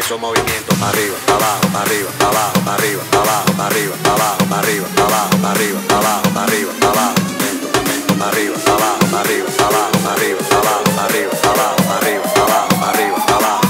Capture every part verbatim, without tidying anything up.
eso, movimiento para arriba, para abajo, para arriba, para abajo, para arriba, para abajo, para arriba, para abajo, para arriba, para abajo, para arriba, para abajo, para arriba, para abajo, lento, lento, para arriba, para abajo, para arriba, para abajo, para arriba, para abajo, para arriba, para abajo, para arriba, para abajo, para arriba, para abajo.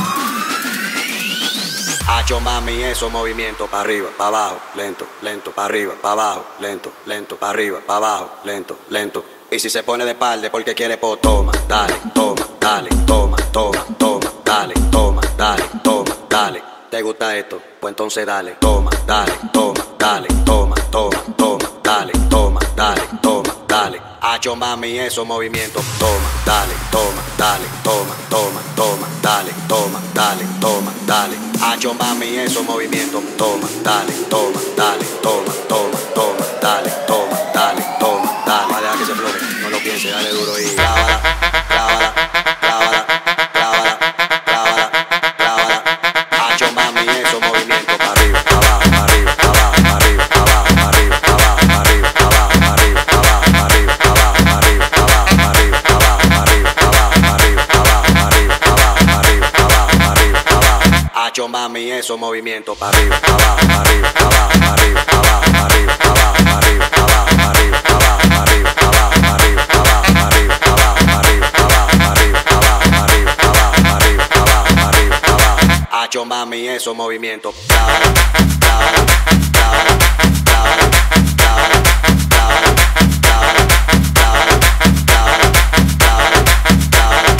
Hacho mami, eso, movimiento para arriba, para abajo, lento, lento, para arriba, para abajo, lento, lento, para arriba, para abajo, lento, lento. Y si se pone de espalda porque quiere, pues toma, dale, toma, dale, toma, toma, toma, dale, toma, dale, toma, dale. ¿Te gusta esto? Pues entonces dale, toma, dale, toma, dale, toma, toma, toma, dale, toma, dale, toma, dale. Hacho mami, eso, movimiento, toma, dale, toma, dale, toma, toma, toma, dale, toma, dale, toma, dale. Hacho mami, eso, movimiento, toma, dale, toma, dale, toma, toma, toma, dale, toma, dale, toma, dale. Deja que se floje, no lo piense, dale duro y clávala, clávala, clávala, clávala, clávala, clávala. Hacho mami, eso, movimiento para arriba, para abajo, para arriba, para abajo, para arriba, para abajo, para arriba, para abajo, para arriba, para abajo, para arriba, para abajo, para arriba, para abajo, para arriba, para abajo, para arriba, para abajo, para arriba, para abajo, para arriba, para abajo, para arriba, para abajo, para arriba, para abajo, para arriba, para abajo. Hacho mami, eso, movimiento para arriba, para abajo, para arriba, para abajo, para arriba, para abajo, para arriba, para abajo, para arriba, para abajo, para arriba, para abajo, para arriba, para abajo, para arriba, para abajo, para arriba, para abajo, para arriba, para abajo, para arriba, para abajo, para arriba, para abajo, para arriba, para abajo, para arriba, para abajo. Hacho mami, eso, movimiento, clávala, clávala, clávala, clávala, clávala, clávala, clávala, clávala, clávala, clávala,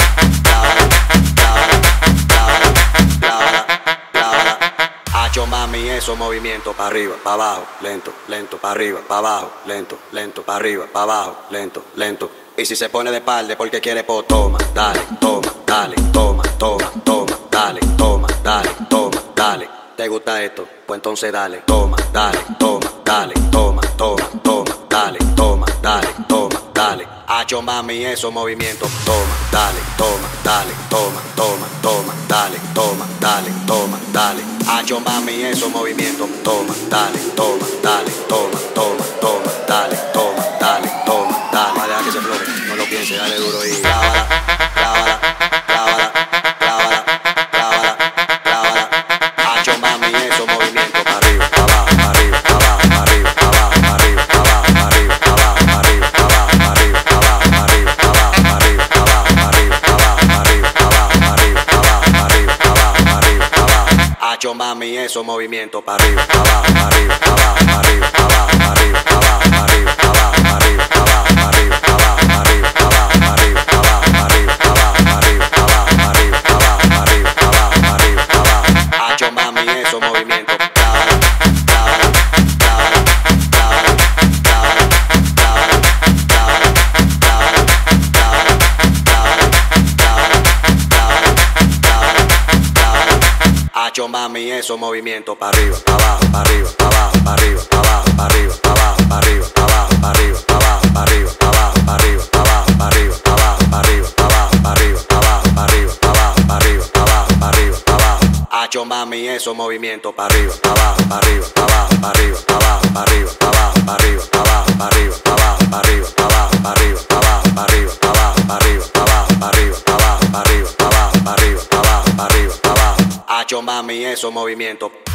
clávala, clávala, clávala. Hacho mami, eso, movimiento para arriba, para abajo, lento, lento, para arriba, para abajo, lento, lento, para arriba, para abajo, lento, lento. Y si se pone de espalda porque quiere, pues toma, dale, toma, dale, toma, toma, toma, dale, toma, dale, toma, dale. ¿Te gusta esto? Pues entonces dale, toma, dale, toma, dale, toma, toma, toma, dale, toma, dale, toma, dale. Hacho mami, eso, movimiento, toma, dale, toma, dale, toma, toma, toma, dale, toma, dale, toma, dale. Hacho mami, eso, movimiento, toma, dale, toma, dale, toma, toma, toma, dale, toma, dale, toma, dale. Deja que se floje, no lo piense, dale duro y clávala, clávala, clávala, clávala, clávala, clávala. Hacho mami, eso, movimiento para arriba, para abajo, para arriba, para abajo, para arriba, para abajo, para arriba, para abajo, para arriba, para abajo, para arriba, para abajo, para arriba, para abajo, para arriba, para abajo, para arriba, para abajo, para arriba, para abajo, para arriba, para abajo, para arriba, para abajo, para arriba, para abajo, para arriba, para abajo. Hacho mami, eso, movimiento para arriba, para abajo, para arriba, para abajo, para arriba, para abajo, para arriba, para abajo, para arriba, para abajo, para arriba, para abajo, para arriba, para abajo, para arriba, para abajo, para arriba, para abajo, para arriba, para abajo, para arriba, para abajo, para arriba, para abajo, para arriba, para abajo, para arriba, para abajo. Hacho mami, eso, movimiento, clávala, clávala, clávala, clávala, clávala, clávala, clávala, clávala, clávala, clávala, clávala, clávala, clávala, clávala. Hacho mami, eso, movimiento para arriba, para abajo, para arriba, para abajo, para arriba, para abajo, para arriba, para abajo, para arriba, para abajo, para arriba, para abajo, para arriba, para abajo, para arriba, para abajo, para arriba, para abajo, para arriba, para abajo, para arriba, para abajo, para arriba, para abajo, para arriba, para abajo, para arriba, para abajo. Hacho mami, eso, movimiento para arriba, para abajo, para arriba, para abajo, para arriba, para abajo, para arriba, para abajo, para arriba, para abajo, para arriba, para abajo, para arriba, para abajo, para arriba, para abajo, para arriba, para abajo, para arriba, para abajo, para arriba, para abajo, para arriba, para abajo, para arriba, para abajo, para arriba, para abajo. Hacho mami, eso, movimiento.